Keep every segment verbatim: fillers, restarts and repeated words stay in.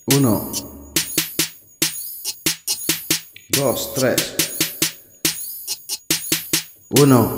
Uno, dos, tres. Uno,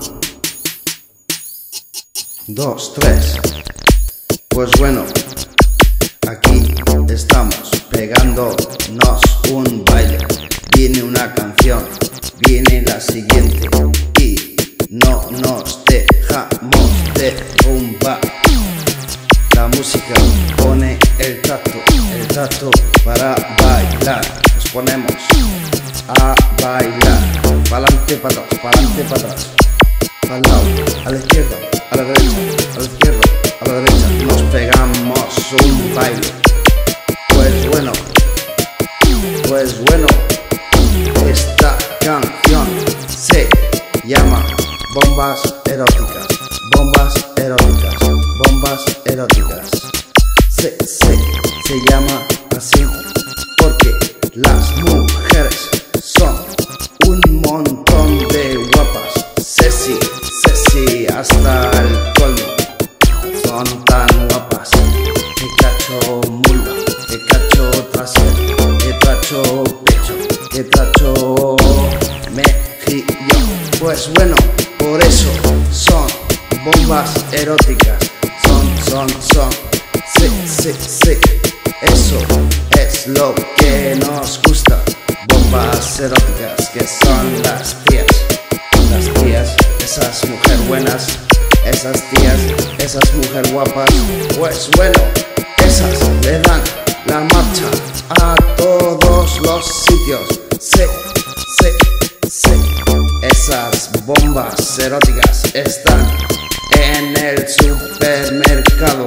dos, tres. Pues bueno, aquí estamos pegándonos un baile. Viene una canción, viene la siguiente y no nos dejamos de rumba. La música pone el tacto, el tacto para bailar. Nos ponemos a bailar, pa'lante, para atrás, pa'lante, para atrás, al lado, a la izquierda, a la derecha, a la izquierda, a la derecha. Nos pegamos un baile. Pues bueno, pues bueno, esta canción se llama Bombas Eróticas, Bombas Eróticas, Bombas Eróticas. Se, se, se llama así porque las mujeres son un montón de guapas. Sexy, sexy hasta el colmo. Son tan guapas que cacho mulo, que cacho trasero, que cacho pecho, que cacho mejillón. Pues bueno, por eso son bombas eróticas. Son, son, son. Sí, sí, sí. Eso es lo que nos gusta. Bombas eróticas, que son las tías. Las tías, esas mujeres buenas. Esas tías, esas mujeres guapas. Pues bueno, esas le dan la marcha a todos los sitios. Sí, sí, sí. Esas bombas eróticas están en el supermercado,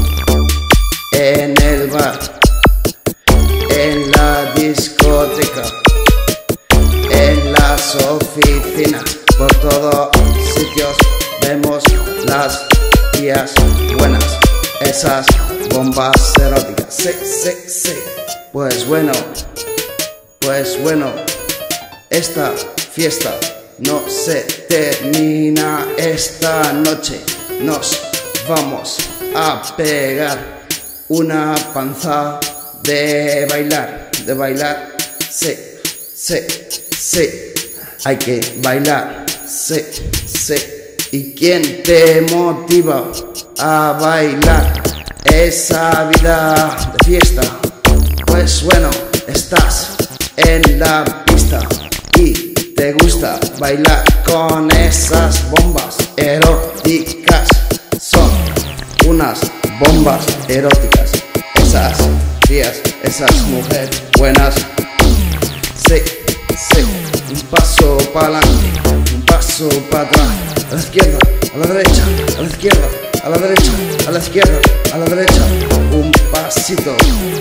en el bar, en la discoteca, en las oficinas. Por todos sitios vemos las tías buenas, esas bombas eróticas. Sí, sí, sí. Pues bueno, pues bueno, esta fiesta no se termina esta noche. Nos vamos a pegar una panza de bailar, de bailar. Sí, sí, sí. Hay que bailar. Sí, sí. ¿Y quién te motiva a bailar esa vida de fiesta? Pues bueno, estás en la pista y te gusta bailar con esas bombas eróticas. Son unas bombas eróticas. Esas tías, esas mujeres buenas. Sí, sí. Un paso para adelante, un paso para atrás. A la izquierda, a la derecha, a la izquierda, a la derecha, a la izquierda, a la derecha. Un pasito.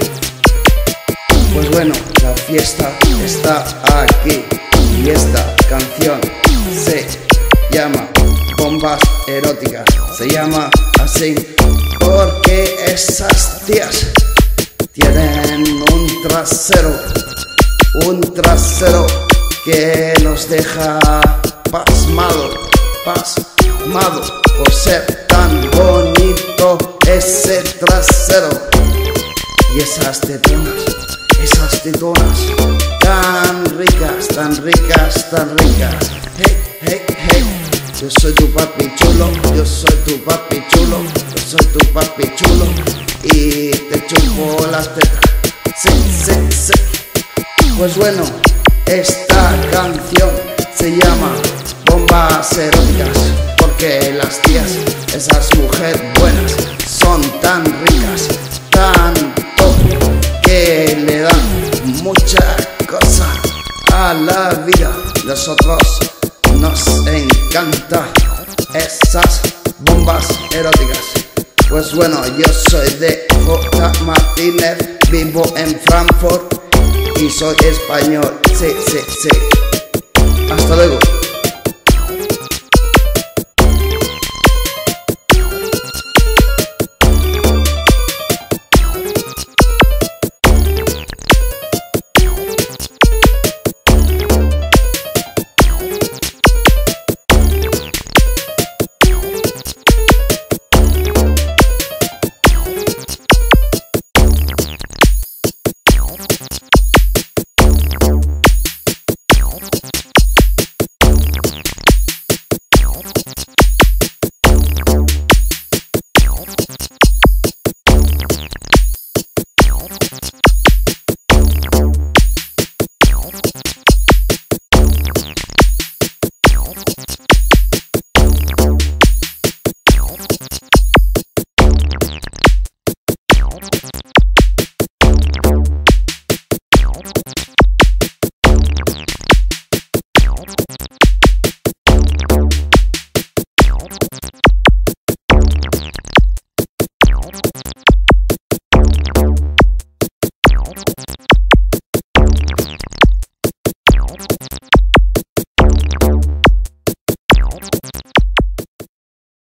Pues bueno, la fiesta está aquí. Y esta canción se llama Bombas Eróticas. Se llama así porque esas tías tienen un trasero, un trasero que nos deja pasmado, pasmado por ser tan bonito ese trasero. Y esas tetonas, esas tetonas tan ricas, tan ricas, tan ricas. Hey, hey, hey. Yo soy tu papi chulo, yo soy tu papi chulo, yo soy tu papi chulo y te chupo las tetas. Sí, sí, sí. Pues bueno, esta canción se llama Bombas Eróticas porque las tías, esas mujeres buenas, son tan ricas, tan top, que le dan mucha cosa a la vida. Nosotros nos encanta esas bombas eróticas. Pues bueno, yo soy de J. Martínez, vivo en Frankfurt y soy español. Sí, sí, sí. Hasta luego.